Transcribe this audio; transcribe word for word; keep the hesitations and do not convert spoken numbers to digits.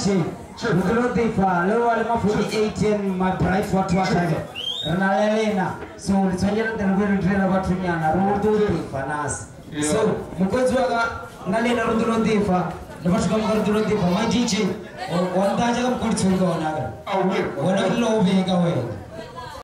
Chief. Mukro difa, leo wale mafuti eighteen my bright watu wataje. Ranalena. So tsanyela ndengwe ndrela watu nyana rudu difa nas. So mukozi waga nalena rudu difa. Ndabashuka mukozi difa my D J. Wanda jaga mkozi ngona. Wana lo vega we.